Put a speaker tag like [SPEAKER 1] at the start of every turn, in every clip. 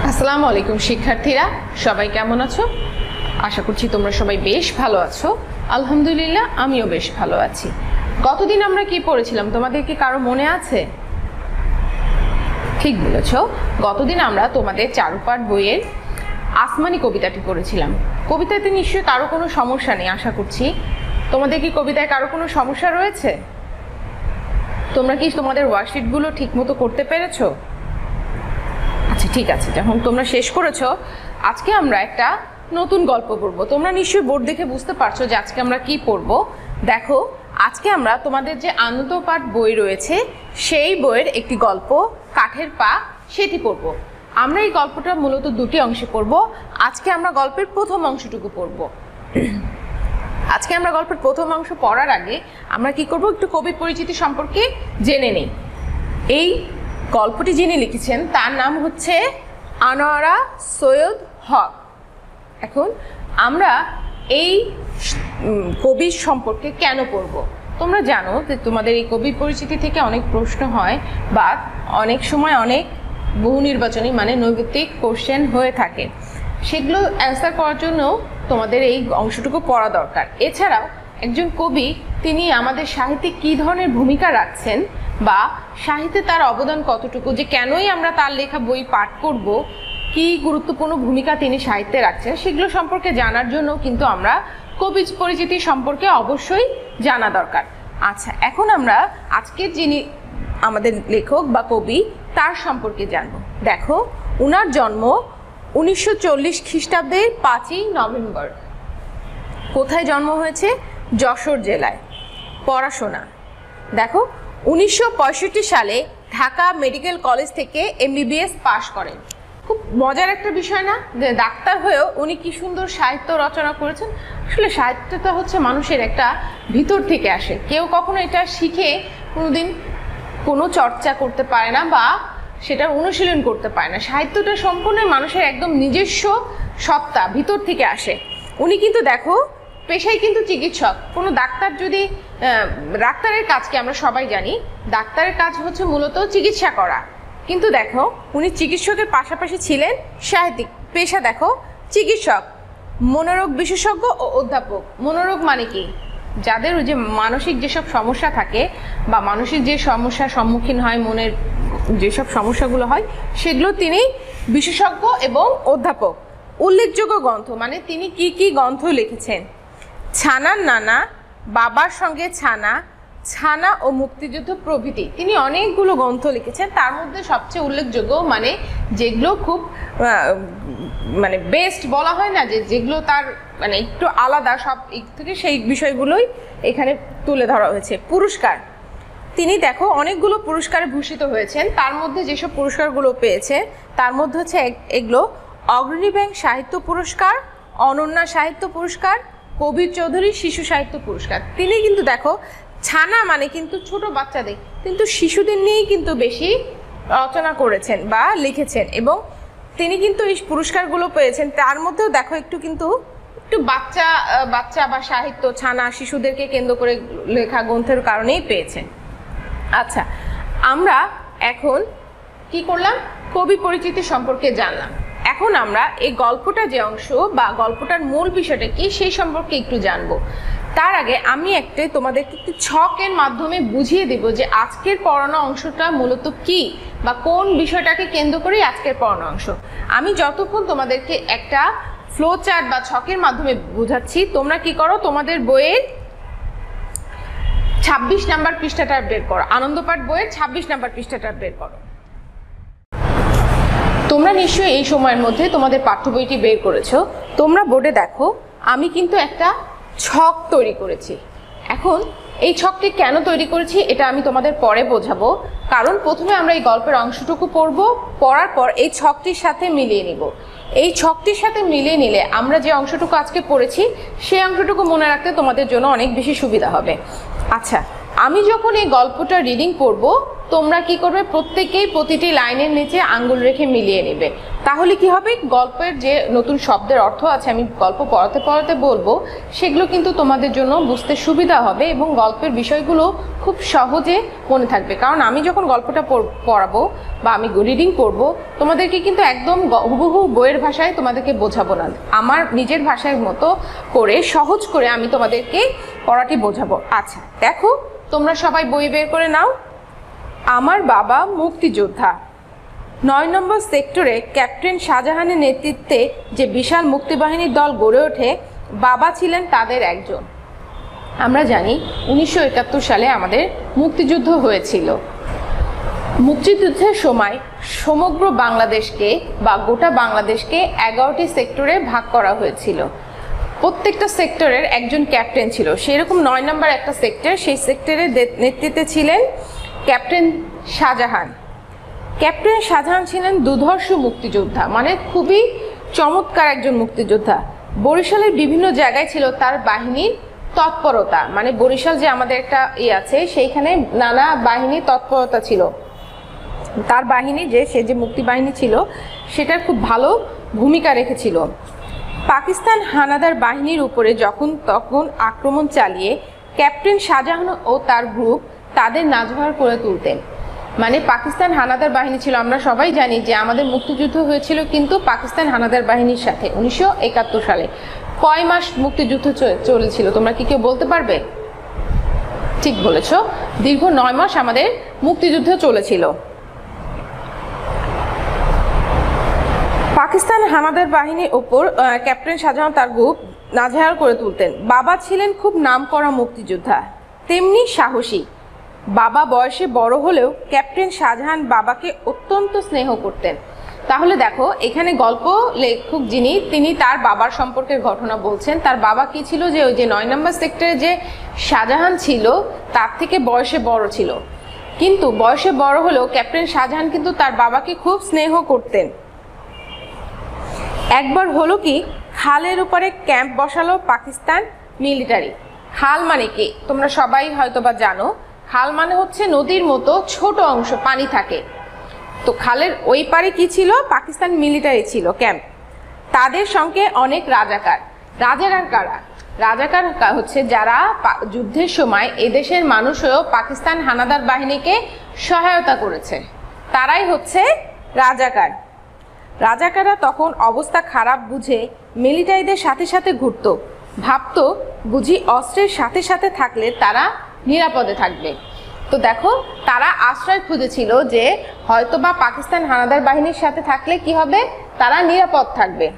[SPEAKER 1] আসসালামু আলাইকুম শিক্ষার্থীরা, সবাই কেমন আছো? আশা করছি তোমরা সবাই বেশ ভালো আছো। আলহামদুলিল্লাহ, আমিও বেশ ভালো আছি। গতদিন আমরা কি পড়েছিলাম তোমাদের কি কারো মনে আছে? ঠিক বলেছ, গতদিন আমরা তোমাদের চারুপাঠ বইয়ের আসমানি কবিতাটি পড়েছিলাম। কবিতাতে নিশ্চয়ই কারো কোনো সমস্যা নেই আশা করছি। তোমাদের কি কবিতায় কারো কোনো সমস্যা রয়েছে? তোমরা কি তোমাদের ওয়ার্কশিটগুলো ঠিক মতো করতে পেরেছো? আচ্ছা, ঠিক আছে। যখন তোমরা শেষ করেছো, আজকে আমরা একটা নতুন গল্প পড়বো। তোমরা নিশ্চয়ই বোর্ড দেখে বুঝতে পারছো যে আজকে আমরা কি পড়বো। দেখো, আজকে আমরা তোমাদের যে আনন্দপাঠ বই রয়েছে সেই বইয়ের একটি গল্প কাঠের পা সেটি পড়বো। আমরা এই গল্পটা মূলত দুটি অংশে পড়বো। আজকে আমরা গল্পের প্রথম অংশটুকু পড়বো। আজকে আমরা গল্পের প্রথম অংশ পড়ার আগে আমরা কি করব, একটু কবির পরিচিতি সম্পর্কে জেনে নিই। এই গল্পটি যিনি লিখেছেন তার নাম হচ্ছে আনোয়ারা সৈয়দ হক। এখন আমরা এই কবির সম্পর্কে কেন পড়ব? তোমরা জানো যে তোমাদের এই কবির পরিচিতি থেকে অনেক প্রশ্ন হয় বা অনেক সময় অনেক বহু নির্বাচনী মানে নৈতিক কোশ্চেন হয়ে থাকে। সেগুলো অ্যান্সার করার জন্য তোমাদের এই অংশটুকু পড়া দরকার। এছাড়াও একজন কবি তিনি আমাদের সাহিত্যে কী ধরনের ভূমিকা রাখছেন বা সাহিত্যে তার অবদান কতটুকু, যে কেনই আমরা তার লেখা বই পাঠ করব, কি গুরুত্বপূর্ণ ভূমিকা তিনি সাহিত্যে রাখছেন, সেগুলো সম্পর্কে জানার জন্য কিন্তু আমরা কবি পরিচিতি সম্পর্কে অবশ্যই জানা দরকার। আচ্ছা, এখন আমরা আজকের যিনি আমাদের লেখক বা কবি তার সম্পর্কে জানব। দেখো, উনার জন্ম 1940 খ্রিস্টাব্দের 5ই নভেম্বর। কোথায় জন্ম হয়েছে? যশোর জেলায়। পড়াশোনা দেখো, 1965 সালে ঢাকা মেডিকেল কলেজ থেকে MBBS পাশ করেন। খুব মজার একটা বিষয় না, যে ডাক্তার হয়েও উনি কি সুন্দর সাহিত্য রচনা করেছেন। আসলে সাহিত্যটা হচ্ছে মানুষের একটা ভিতর থেকে আসে, কেউ কখনো এটা শিখে কোনোদিন কোনো চর্চা করতে পারে না বা সেটা অনুশীলন করতে পারে না। সাহিত্যটা সম্পূর্ণ মানুষের একদম নিজস্ব সত্তা, ভিতর থেকে আসে। উনি কিন্তু দেখো পেশায় কিন্তু চিকিৎসক। কোনো ডাক্তার যদি ডাক্তারের কাজকে আমরা সবাই জানি, ডাক্তারের কাজ হচ্ছে মূলত চিকিৎসা করা, কিন্তু দেখো উনি চিকিৎসকের পাশাপাশি ছিলেন সাহিত্যিক। পেশা দেখো চিকিৎসক, মনোরোগ বিশেষজ্ঞ ও অধ্যাপক। মনোরোগ মানে কি? যাদের ওই যে মানসিক যেসব সমস্যা থাকে বা মানসিক যে সমস্যার সম্মুখীন হয়, মনের যেসব সমস্যাগুলো হয়, সেগুলো তিনি বিশেষজ্ঞ এবং অধ্যাপক। উল্লেখযোগ্য গ্রন্থ মানে তিনি কি কি গ্রন্থ লিখেছেন? ছানার নানা, বাবার সঙ্গে ছানা, ছানা ও মুক্তিযুদ্ধ প্রভৃতি। তিনি অনেকগুলো গ্রন্থ লিখেছেন। তার মধ্যে সবচেয়ে উল্লেখযোগ্য মানে যেগুলো খুব মানে বেস্ট বলা হয় না, যে যেগুলো তার মানে একটু আলাদা সব থেকে, সেই বিষয়গুলোই এখানে তুলে ধরা হয়েছে। পুরস্কার, তিনি দেখো অনেকগুলো পুরস্কারে ভূষিত হয়েছেন। তার মধ্যে যেসব পুরস্কারগুলো পেয়েছে তার মধ্যে হচ্ছে এগুলো: অগ্রণী ব্যাংক সাহিত্য পুরস্কার, অনন্যা সাহিত্য পুরস্কার, কবির চৌধুরী শিশু সাহিত্য পুরস্কার। তিনি কিন্তু দেখো ছানা মানে কিন্তু ছোট বাচ্চাদের, কিন্তু শিশুদের নিয়েই কিন্তু বেশি রচনা করেছেন বা লিখেছেন, এবং তিনি কিন্তু এই পুরস্কারগুলো পেয়েছেন। তার মধ্যেও দেখো একটু বাচ্চা বা সাহিত্য, ছানা, শিশুদেরকে কেন্দ্র করে লেখা গ্রন্থের কারণেই পেয়েছেন। আচ্ছা, আমরা এখন কি করলাম? কবি পরিচিতি সম্পর্কে জানলাম। এখন আমরা এই গল্পটা যে অংশ বা গল্পটার মূল বিষয়টা কি সেই সম্পর্কে একটু জানবো। তার আগে আমি তোমাদেরকে একটি ছকের মাধ্যমে বুঝিয়ে দেব যে আজকের পড়ানো অংশটা মূলত কি বা কোন বিষয়টাকে কেন্দ্র করে আজকের পড়ানো অংশ। আমি যতক্ষণ তোমাদেরকে একটা ফ্লো চার্ট বা ছকের মাধ্যমে বোঝাচ্ছি, তোমরা কি করো, তোমাদের বইয়ের 26 নাম্বার পৃষ্ঠাটা বের করো। আনন্দপাঠ বইয়ের 26 নাম্বার পৃষ্ঠাটা বের করো। তোমরা নিশ্চয়ই এই সময়ের মধ্যে তোমাদের পাঠ্য বইটি বের করেছো। তোমরা বোর্ডে দেখো আমি কিন্তু একটা ছক তৈরি করেছি। এখন এই ছকটি কেন তৈরি করেছি এটা আমি তোমাদের পরে বোঝাবো, কারণ প্রথমে আমরা এই গল্পের অংশটুকু পড়বো, পড়ার পর এই ছকটির সাথে মিলিয়ে নিব। এই ছকটির সাথে মিলিয়ে নিলে আমরা যে অংশটুকু আজকে পড়েছি সেই অংশটুকু মনে রাখতে তোমাদের জন্য অনেক বেশি সুবিধা হবে। আচ্ছা, আমি যখন এই গল্পটা রিডিং পড়বো তোমরা কি করবে, প্রত্যেকেই প্রতিটি লাইনের নিচে আঙ্গুল রেখে মিলিয়ে নেবে। তাহলে কি হবে, গল্পের যে নতুন শব্দের অর্থ আছে আমি গল্প পড়াতে পড়াতে বলবো, সেগুলো কিন্তু তোমাদের জন্য বুঝতে সুবিধা হবে এবং গল্পের বিষয়গুলো খুব সহজে মনে থাকবে। কারণ আমি যখন গল্পটা পড়াবো বা আমি রিডিং করব, তোমাদেরকে কিন্তু একদম হুবহু বইয়ের ভাষায় তোমাদেরকে বোঝাবো না, আমার নিজের ভাষার মতো করে সহজ করে আমি তোমাদেরকে পড়াটি বোঝাবো। আচ্ছা দেখো, তোমরা সবাই বই বের করে নাও। আমার বাবা মুক্তিযোদ্ধা। 9 নম্বর সেক্টরে ক্যাপ্টেন শাহজাহানের নেতৃত্বে যে বিশাল মুক্তিবাহিনীর দল গড়ে ওঠে, বাবা ছিলেন তাদের একজন। আমরা জানি 1971 সালে আমাদের মুক্তিযুদ্ধ হয়েছিল। মুক্তিযুদ্ধের সময় সমগ্র বাংলাদেশকে বা গোটা বাংলাদেশকে 11টি সেক্টরে ভাগ করা হয়েছিল। প্রত্যেকটা সেক্টরের একজন ক্যাপ্টেন ছিল। সেরকম 9 নম্বর একটা সেক্টর, সেই সেক্টরের নেতৃত্বে ছিলেন ক্যাপ্টেন শাহজাহান। ক্যাপ্টেন শাহজাহান ছিলেন দুর্ধর্ষ মুক্তিযোদ্ধা, মানে খুবই চমৎকার একজন মুক্তিযোদ্ধা। বরিশালের বিভিন্ন জায়গায় ছিল তার বাহিনীর তৎপরতা, মানে বরিশাল যে আমাদের একটা আছে, সেইখানে নানা বাহিনীর তৎপরতা ছিল। তার বাহিনী সে যে মুক্তিবাহিনী ছিল সেটার খুব ভালো ভূমিকা রেখেছিল। পাকিস্তান হানাদার বাহিনীর উপরে যখন তখন আক্রমণ চালিয়ে ক্যাপ্টেন শাহজাহান ও তার গ্রুপ তাদের নাজেহাল করে তুলতেন। মানে পাকিস্তান হানাদার বাহিনী ছিল, আমরা সবাই জানি যে আমাদের মুক্তিযুদ্ধ হয়েছিল কিন্তু পাকিস্তান হানাদার বাহিনীর সাথে 1971 সালে। কয় মাস মুক্তিযুদ্ধ চলেছিল তোমরা কি কেউ বলতে পারবে? ঠিক বলেছ, দীর্ঘ 9 মাস আমাদের মুক্তিযুদ্ধ চলেছিল। পাকিস্তান হানাদার বাহিনীর ওপর ক্যাপ্টেন শাহজাহান তার গ্রুপ নাজেহাল করে তুলতেন। বাবা ছিলেন খুব নামকরা মুক্তিযোদ্ধা, তেমনি সাহসী। বাবা বয়সে বড় হলেও ক্যাপ্টেন শাহজাহান বাবাকে অত্যন্ত স্নেহ করতেন। তাহলে দেখো, এখানে গল্প লেখক তিনি তার বাবার সম্পর্কের ঘটনা বলছেন। তার বাবা কি ছিল, যে ওই যে 9 নম্বর সেক্টরে যে শাহজাহান ছিল তার থেকে বয়সে বড় ছিল, কিন্তু বয়সে বড় হলেও ক্যাপ্টেন শাহজাহান কিন্তু তার বাবাকে খুব স্নেহ করতেন। একবার হলো কি, খালের উপরে ক্যাম্প বসালো পাকিস্তান মিলিটারি। খাল মানে কি তোমরা সবাই হয়তোবা জানো, খাল মানে হচ্ছে নদীর মতো ছোট অংশ, পানি থাকে। তো খালের ওই পারে কি ছিল, পাকিস্তান মিলিটারি ছিল ক্যাম্প। তাদের সঙ্গে অনেক রাজাকার। রাজাকার কারা? রাজাকার হচ্ছে যারা যুদ্ধের সময় এদেশের মানুষ হয়েও পাকিস্তান হানাদার বাহিনীকে সহায়তা করেছে, তারাই হচ্ছে রাজাকার। রাজাকাররা তখন অবস্থা খারাপ বুঝে মিলিটারিদের সাথে সাথে ঘুরতো, ভাবতো বুঝি অস্ত্রের সাথে সাথে থাকলে তারা নিরাপদে থাকবে। তো দেখো, তারা আশ্রয় খুঁজেছিল যে হয়তোবা পাকিস্তান হানাদার বাহিনীর সাথে থাকলে কি হবে, তারা নিরাপদ থাকবে।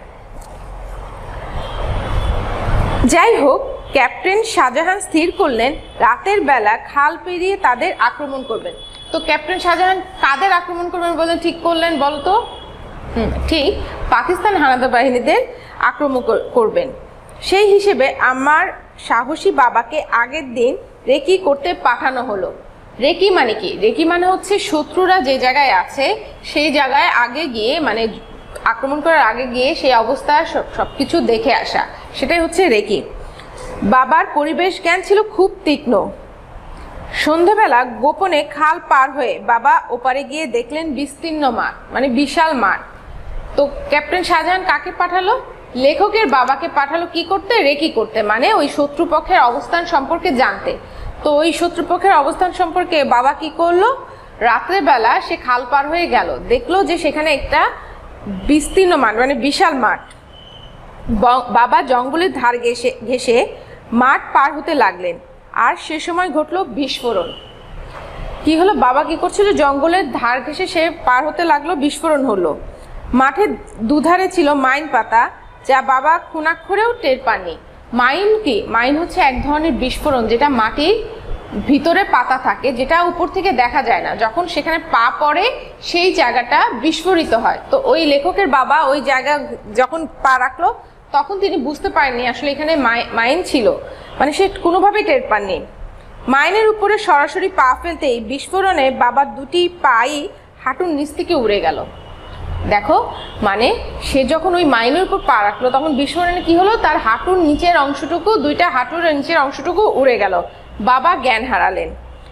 [SPEAKER 1] যাই হোক, ক্যাপ্টেন শাহজাহান স্থির করলেন রাতের বেলা খাল পেরিয়ে তাদের আক্রমণ করবেন। তো ক্যাপ্টেন শাহজাহান কাদের আক্রমণ করবেন বলে ঠিক করলেন বলতো? ঠিক, পাকিস্তান হানাদার বাহিনীদের আক্রমণ করবেন। সেই হিসেবে আমার সাহসী বাবাকে আগের দিন রেকি করতে পাঠানো হলো। রেকি মানে কি? রেকি মানে হচ্ছে শত্রুরা যে জায়গায় আছে সেই জায়গায় আগে গিয়ে, মানে আক্রমণ করার আগে গিয়ে সেই অবস্থা সবকিছু দেখে আসা, সেটাই হচ্ছে রেকি। বাবার পরিবেশ জ্ঞান ছিল খুব তীক্ষ্ণ। সন্ধ্যাবেলা গোপনে খাল পার হয়ে বাবা ওপারে গিয়ে দেখলেন বিস্তীর্ণ মাঠ, মানে বিশাল মাঠ। তো ক্যাপ্টেন শাহজাহান কাকে পাঠালো? লেখকের বাবাকে পাঠালো কি করতে? রেকি করতে, মানে ওই শত্রুপক্ষের অবস্থান সম্পর্কে জানতে। তো ওই শত্রুপক্ষের অবস্থান সম্পর্কে বাবা কি করলো? রাত্রেবেলা সে খাল পার হয়ে গেল, দেখলো যে সেখানে একটা বিস্তীর্ণ মাঠ, মানে বিশাল মাঠ। বাবা জঙ্গলের ধার ঘেঁষে মাঠ পার হতে লাগলেন, আর সে সময় ঘটলো বিস্ফোরণ। কি হলো? বাবা কি করছিল? জঙ্গলের ধার ঘেঁষে সে পার হতে লাগলো, বিস্ফোরণ হলো। মাঠের দুধারে ছিল মাইন পাতা, যা বাবা খুনাক্ষরেও টের পাননি। মাইন কি? মাইন হচ্ছে এক ধরনের বিস্ফোরণ, যেটা মাটির ভিতরে পাতা থাকে, যেটা উপর থেকে দেখা যায় না। যখন সেখানে পা পড়ে সেই জায়গাটা বিস্ফোরিত হয়। তো ওই লেখকের বাবা ওই জায়গা যখন পা রাখলো তখন তিনি বুঝতে পারেননি আসলে এখানে মাইন ছিল, মানে সে কোনোভাবেই টের পাননি। মাইনের উপরে সরাসরি পা ফেলতেই বিস্ফোরণে বাবার দুটি পাই হাঁটুর নিচ থেকে উড়ে গেল। দেখো, মানে সে যখন ওই মাইনের উপর পা রাখলো তখন বিস্ফোরণে কি হলো? তার হাঁটুর নিচের অংশটুকু, দুইটা হাঁটুর নিচের অংশটুকু উড়ে গেল। বাবা জ্ঞান হারালেন।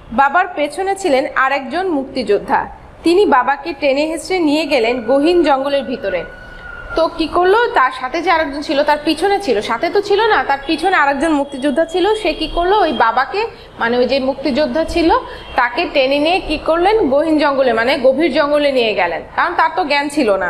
[SPEAKER 1] বাবার পেছনে ছিলেন আরেকজন মুক্তিযোদ্ধা। তিনি বাবাকে টেনে হেঁচড়ে নিয়ে গেলেন গহীন জঙ্গলের ভিতরে। তো কি করলো, তার সাথে যে আরেকজন ছিল তার পিছনে ছিল, সাথে তো ছিল না, তার পিছনে আরেকজন মুক্তিযোদ্ধা ছিল। সে কি করলো, ওই বাবাকে মানে ওই যে মুক্তিযোদ্ধা ছিল তাকে টেনে নিয়ে কি করলেন, গহীন জঙ্গলে মানে গভীর জঙ্গলে নিয়ে গেলেন, কারণ তার তো জ্ঞান ছিল না।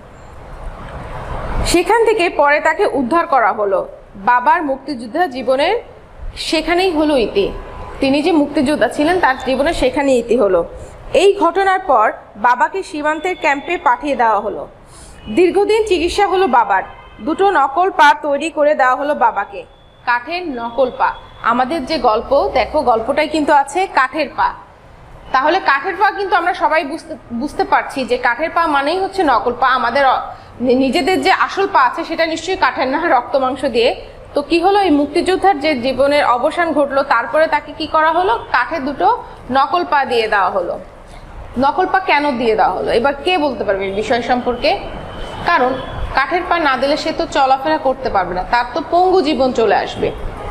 [SPEAKER 1] সেখান থেকে পরে তাকে উদ্ধার করা হলো। বাবার মুক্তিযোদ্ধা জীবনের সেখানেই হলো ইতি। তিনি যে মুক্তিযোদ্ধা ছিলেন তার জীবনে সেখানেই ইতি হলো। এই ঘটনার পর বাবাকে সীমান্তের ক্যাম্পে পাঠিয়ে দেওয়া হলো। দীর্ঘদিন চিকিৎসা হলো বাবার। দুটো নকল পা তৈরি করে দেওয়া হলো বাবাকে, কাঠের নকল পা। আমাদের যে গল্প দেখো, গল্পটাই কিন্তু আছে কাঠের পা। তাহলে কাঠের পা কিন্তু আমরা সবাই বুঝতে পারছি যে কাঠের পা মানেই হচ্ছে নকল পা। আমাদের নিজেদের যে আসল পা আছে সেটা নিশ্চয়ই কাঠের না, রক্ত মাংস দিয়ে। তো কি হলো, এই মুক্তিযোদ্ধার যে জীবনের অবসান ঘটলো, তারপরে তাকে কি করা হলো, কাঠের দুটো নকল পা দিয়ে দেওয়া হলো। নকল পা কেন দিয়ে দেওয়া হলো, এবার কে বলতে পারবে এই বিষয় সম্পর্কে? কারণ কাঠের পা না দিলে সে তো চলাফেরা করতে পারবে না, তার তো পঙ্গু জীবন চলে আসবে।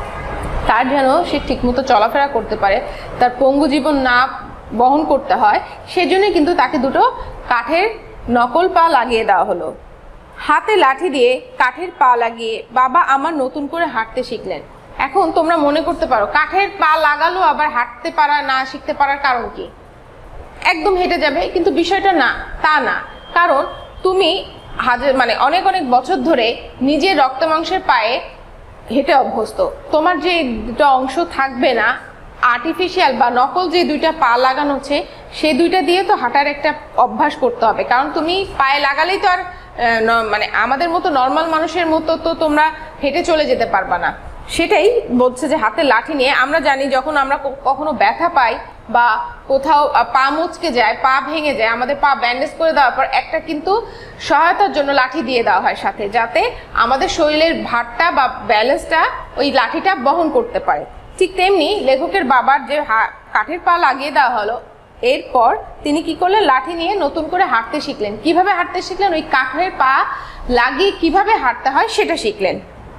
[SPEAKER 1] তার যেন সে ঠিকমতো চলাফেরা করতে পারে, তার পঙ্গু জীবন না বহন করতে হয়, সেজন্য কিন্তু তাকে দুটো কাঠের নকল পা লাগিয়ে দেওয়া হলো। হাতে লাঠি দিয়ে কাঠের পা লাগিয়ে বাবা আমার নতুন করে হাঁটতে শিখলেন। এখন তোমরা মনে করতে পারো, কাঠের পা লাগালো আবার হাঁটতে পারা না শিখতে পারার কারণ কি? একদম হেঁটে যাবে, কিন্তু বিষয়টা না, তা না। কারণ তুমি মানে অনেক অনেক বছর ধরে নিজের রক্ত মাংসের পায়ে হেঁটে অভ্যস্ত। তোমার যে দুটো অংশ থাকবে না, আর্টিফিশিয়াল বা নকল যে দুইটা পা লাগানো হচ্ছে, সেই দুইটা দিয়ে তো হাঁটার একটা অভ্যাস করতে হবে। কারণ তুমি পায়ে লাগালেই তো আর মানে আমাদের মতো নর্মাল মানুষের মতো তো তোমরা হেঁটে চলে যেতে পারবা না। সেটাই বলছে যে হাতে লাঠি নিয়ে। আমরা জানি যখন আমরা কখনো ব্যথা পাই বা কোথাও পা মুচকে যায়, পা ভেঙে যায়, আমাদের পা ব্যান্ডেজ করে দেওয়ার পর একটা কিন্তু সহায়তার জন্য লাঠি দিয়ে দেওয়া হয় সাথে, যাতে আমাদের শরীরের ভারটা বা ব্যালেন্সটা ওই লাঠিটা বহন করতে পারে। ঠিক তেমনি লেখকের বাবার যে কাঠের পা লাগিয়ে দেওয়া হলো, এরপর তিনি কি করলেন, লাঠি নিয়ে নতুন করে হাঁটতে শিখলেন। কিভাবে হাঁটতে শিখলেন, ওই কাঠের পা লাগিয়ে কিভাবে হাঁটতে হয় সেটা শিখলেন।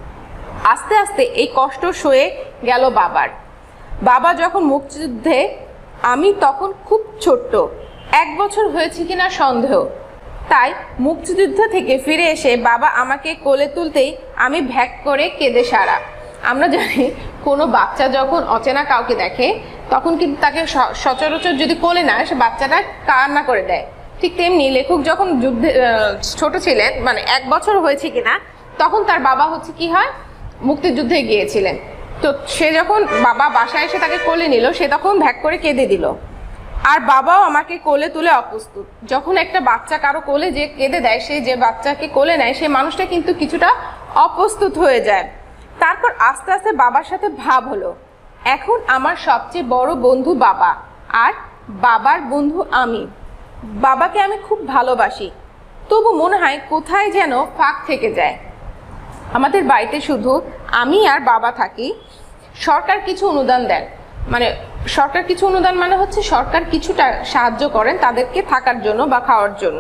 [SPEAKER 1] আস্তে আস্তে এই কষ্ট সয়ে গেল বাবার। বাবা যখন মুক্তিযুদ্ধে, আমি তখন খুব ছোট্ট, 1 বছর হয়েছে কিনা সন্দেহ। তাই মুক্তিযুদ্ধ থেকে ফিরে এসে বাবা আমাকে কোলে তুলতেই আমি ভ্যাক করে কেঁদে সারা। আমরা জানি কোনো বাচ্চা যখন অচেনা কাউকে দেখে তখন কিন্তু তাকে সচরাচর যদি কোলে না, সে বাচ্চাটা কান্না করে দেয়। ঠিক তেমনি লেখক যখন যুদ্ধে ছোট ছিলেন, মানে 1 বছর হয়েছে কিনা, তখন তার বাবা হচ্ছে কি হয়, মুক্তিযুদ্ধে গিয়েছিলেন। তো সে যখন বাবা বাসায় এসে তাকে কোলে নিল, সে তখন ভ্যাক করে কেঁদে দিল। আর বাবাও আমাকে কোলে তুলে অপ্রস্তুত। যখন একটা বাচ্চা কারো কোলে যে কেঁদে দেয়, সে যে বাচ্চাকে কোলে নেয়, সেই মানুষটা কিন্তু কিছুটা অপ্রস্তুত হয়ে যায়। তারপর আস্তে আস্তে বাবার সাথে ভাব হলো, এখন আমার সবচেয়ে বড় বন্ধু বাবা, আর বাবার বন্ধু আমি। বাবাকে আমি খুব ভালোবাসি, তবু মনে হয় কোথায় যেন ফাঁক থেকে যায়। আমাদের বাড়িতে শুধু আমি আর বাবা থাকি। সরকার কিছু অনুদান দেন, মানে সরকার কিছু অনুদান মানে হচ্ছে সরকার কিছুটা সাহায্য করেন তাদেরকে থাকার জন্য বা খাওয়ার জন্য।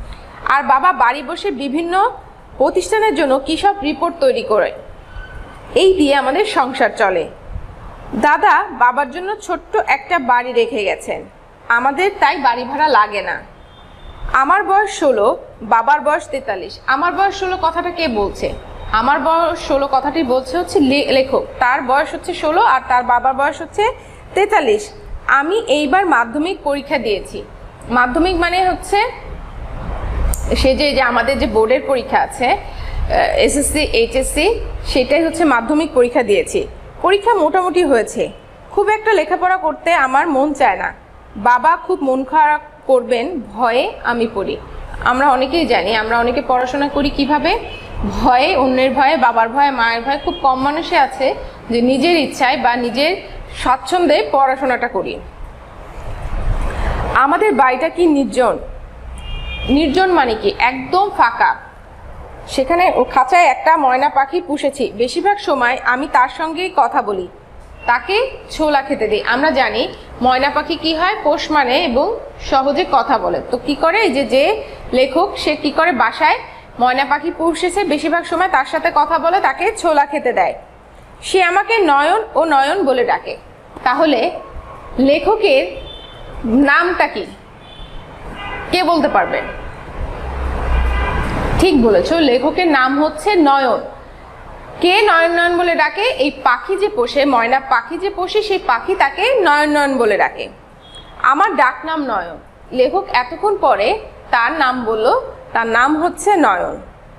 [SPEAKER 1] আর বাবা বাড়ি বসে বিভিন্ন প্রতিষ্ঠানের জন্য কী সব রিপোর্ট তৈরি করে, এই দিয়ে আমাদের সংসার চলে। দাদা বাবার জন্য ছোট্ট একটা বাড়ি রেখে গেছেন, আমাদের তাই বাড়ি ভাড়া লাগে না। আমার বয়স 16, বাবার বয়স 43। আমার বয়স 16 কথাটা কে বলছে? আমার বয়স 16 কথাটি বলছে হচ্ছে লেখক। তার বয়স হচ্ছে 16 আর তার বাবার বয়স হচ্ছে 43। আমি এইবার মাধ্যমিক পরীক্ষা দিয়েছি। মাধ্যমিক মানে হচ্ছে সে যে আমাদের যে বোর্ডের পরীক্ষা আছে, এসএসসি এইচএসসি, সেটাই হচ্ছে মাধ্যমিক পরীক্ষা দিয়েছি। পরীক্ষা মোটামুটি হয়েছে। খুব একটা লেখাপড়া করতে আমার মন চায় না। বাবা খুব মন খারাপ করবেন ভয়ে আমি পড়ি। আমরা অনেকেই জানি, আমরা অনেকে পড়াশোনা করি কিভাবে, ভয়ে, অন্যের ভয়ে, বাবার ভয়ে, মায়ের ভয়ে। খুব কম মানুষই আছে যে নিজের ইচ্ছায় বা নিজের স্বাচ্ছন্দ্যে পড়াশোনাটা করি। আমাদের বাড়িটা কি নির্জন? নির্জন মানে কি? একদম ফাঁকা। সেখানে খাঁচায় একটা ময়না পাখি পুষেছি। বেশিরভাগ সময় আমি তার সঙ্গেই কথা বলি, তাকে ছোলা খেতে দিই। আমরা জানি ময়না পাখি কি হয়, পোষ মানে এবং সহজে কথা বলে। তো কি করে, এই যে লেখক সে কি করে, বাসায় ময়না পাখি পুষেছে, বেশিরভাগ সময় তার সাথে কথা বলে, তাকে ছোলা খেতে দেয়। সে আমাকে নয়ন ও নয়ন বলে ডাকে। তাহলে লেখকের নামটা কি, কে বলতে পারবে? ঠিক বলেছো, লেখকের নাম হচ্ছে নয়ন। কে নয়ন নয়ন বলে ডাকে? এই পাখি যে পোষে, ময়না পাখি যে পোষে, সেই পাখি তাকে নয়ন নয়ন বলে ডাকে। আমার ডাক নাম নয়ন। লেখক এতক্ষণ পরে তার নাম বলল, তার নাম হচ্ছে নয়ন।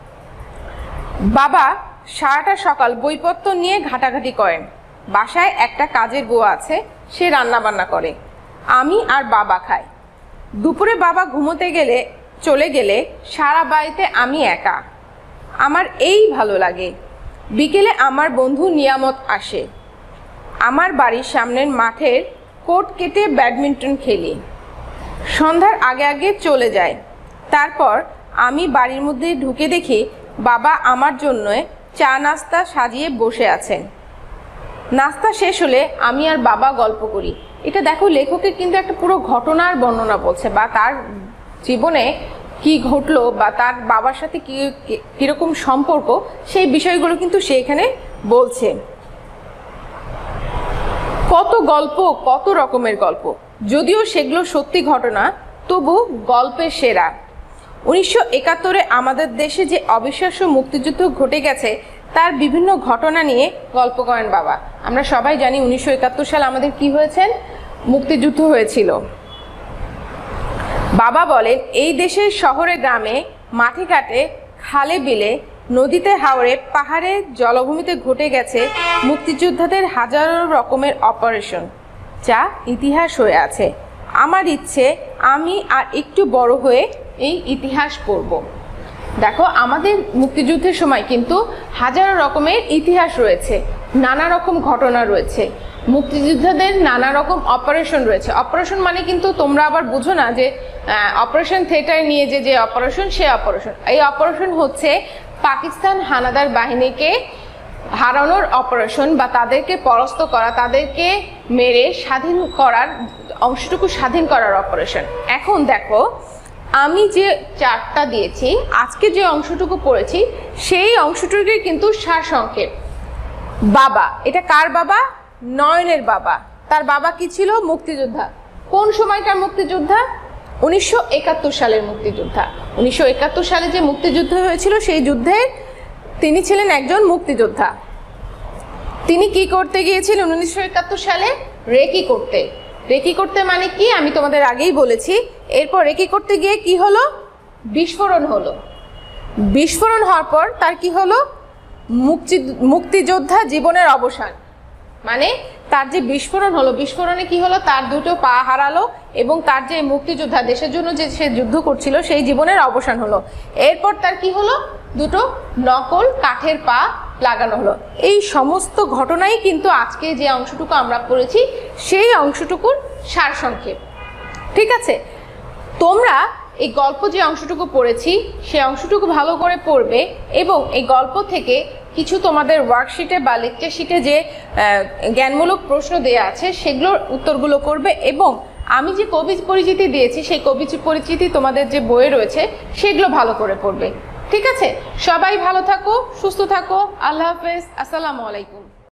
[SPEAKER 1] বাবা সারাটা সকাল বইপত্র নিয়ে ঘাটাঘাটি করেন। বাসায় একটা কাজের বুয়া আছে, সে রান্না বান্না করে, আমি আর বাবা খাই। দুপুরে বাবা ঘুমোতে চলে গেলে সারা বাড়িতে আমি একা। আমার এই ভালো লাগে। বিকেলে আমার বন্ধু নিয়ামত আসে। আমার বাড়ির সামনের মাঠের কোর্ট কেটে ব্যাডমিন্টন খেলি। সন্ধ্যার আগে আগে চলে যায়। তারপর আমি বাড়ির মধ্যে ঢুকে দেখি বাবা আমার জন্য চা নাস্তা সাজিয়ে বসে আছেন। নাস্তা শেষ হলে আমি আর বাবা গল্প করি। এটা দেখো, লেখকের কিন্তু একটা পুরো ঘটনার বর্ণনা বলছে, বা তার জীবনে কি ঘটলো বা তার বাবার সাথে কিরকম সম্পর্ক, সেই বিষয়গুলো কিন্তু সে এখানে বলছে। কত গল্প, কত রকমের গল্প, যদিও সেগুলো সত্যি ঘটনা, তবু গল্পের সেরা। 1971-এ আমাদের দেশে যে অবিশ্বাস্য মুক্তিযুদ্ধ ঘটে গেছে তার বিভিন্ন ঘটনা নিয়ে গল্প করেন বাবা। আমরা সবাই জানি 1971 সালে আমাদের কি হয়েছে, মুক্তিযুদ্ধ হয়েছিল। বাবা বলেন, এই দেশের শহরে গ্রামে মাঠে ঘাটে খালে বিলে নদীতে হাওরে পাহাড়ে জলভূমিতে ঘটে গেছে মুক্তিযোদ্ধাদের হাজারো রকমের অপারেশন, যা ইতিহাস হয়ে আছে। আমার ইচ্ছে আমি আর একটু বড় হয়ে এই ইতিহাস পড়ব। দেখো, আমাদের মুক্তিযুদ্ধের সময় কিন্তু হাজারো রকমের ইতিহাস রয়েছে, নানা রকম ঘটনা রয়েছে, মুক্তিযোদ্ধাদের নানা রকম অপারেশন রয়েছে। অপারেশন মানে কিন্তু তোমরা আবার বুঝো না যে অপারেশন থিয়েটারে নিয়ে যে অপারেশন, সে অপারেশন। এই অপারেশন হচ্ছে পাকিস্তান হানাদার বাহিনীকে হারানোর অপারেশন, বা তাদেরকে পরাস্ত করা, তাদেরকে মেরে স্বাধীন করার অংশটুকু স্বাধীন করার অপারেশন। এখন দেখো, আমি যে চার্টটা দিয়েছি, আজকে যে অংশটুকু পড়েছি, সেই অংশটুকুই কিন্তু সারসংক্ষেপ। বাবা, এটা কার বাবা? নয়নের বাবা। তার বাবা কি ছিল? মুক্তিযোদ্ধা। কোন সময়কার মুক্তিযোদ্ধা? 1971 সালের মুক্তিযোদ্ধা। 1971 সালে যে মুক্তিযুদ্ধ হয়েছিল, সেই যুদ্ধে তিনি ছিলেন একজন মুক্তিযোদ্ধা। তিনি কি করতে গিয়েছিলেন 1971 সালে? রেকি করতে। রেকি করতে মানে কি আমি তোমাদের আগেই বলেছি। এরপর রেকি করতে গিয়ে কি হলো? বিস্ফোরণ হলো। বিস্ফোরণ হওয়ার পর তার কি হলো? মুক্তিযোদ্ধা জীবনের অবসান। মানে তার যে বিস্ফোরণ হলো, বিস্ফোরণে কি হলো? তার দুটো পা হারালো এবং তার যে মুক্তিযোদ্ধা, দেশের জন্য যে সে যুদ্ধ করছিল, সেই জীবনের অবসান হলো। এরপর তার কি হলো? দুটো নকল কাঠের পা লাগানো হলো। এই সমস্ত ঘটনাই কিন্তু আজকে যে অংশটুকু আমরা পড়েছি, সেই অংশটুকুর সারসংক্ষেপ। ঠিক আছে, তোমরা এই গল্প যে অংশটুকু পড়েছি, সেই অংশটুকু ভালো করে পড়বে এবং এই গল্প থেকে কিছু তোমাদের ওয়ার্কশিটে বা লেকচার শিটে যে জ্ঞানমূলক প্রশ্ন দেওয়া আছে, সেগুলোর উত্তরগুলো করবে। এবং আমি যে কবি পরিচিতি দিয়েছি, সেই কবি পরিচিতি তোমাদের যে বইয়ে রয়েছে, সেগুলো ভালো করে পড়বে। ঠিক আছে, সবাই ভালো থাকো, সুস্থ থাকো। আল্লাহ হাফেজ, আসসালামু আলাইকুম।